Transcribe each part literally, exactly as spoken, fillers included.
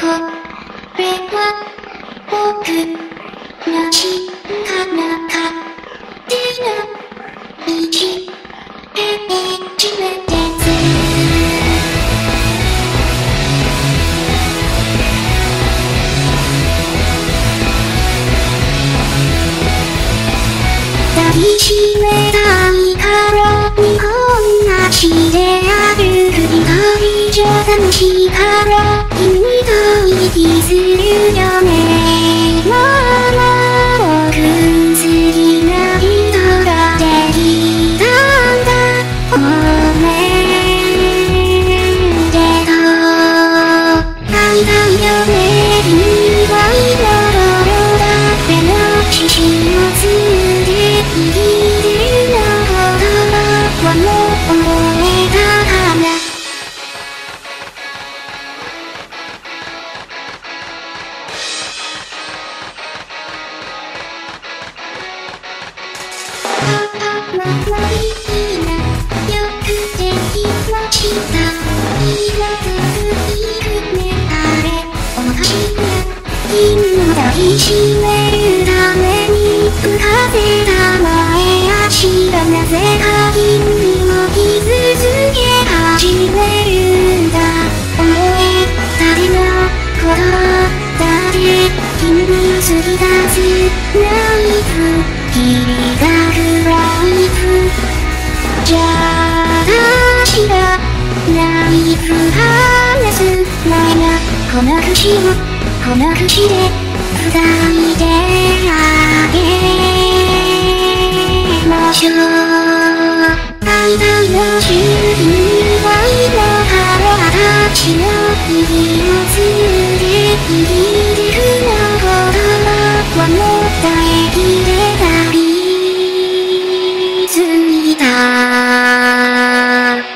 これは僕がしかなかってない一ページ目です抱きしめたいから日本足である振り返じゃ楽しいから君と息するよねまあ僕好きな人ができたんだおめでとう会いたいよね君はいろいろだっての獅子をつで握るの言葉はもう覚えたからまあいいなよくできましたいらずいるねあれおもかしいな君を抱きしめるために浮かべた前足がなぜか君を傷つけ始めるんだ思えたての言葉だって君に過ぎ出すナイフ君がフライフじゃあ私がナイフ離す前がこの節をこの節で二人であげましょう愛だの周囲に愛の腹立ちの指をつで握るの言葉はもった駅で旅ついた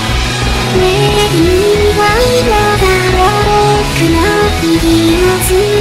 君はいのだろう僕の指をつ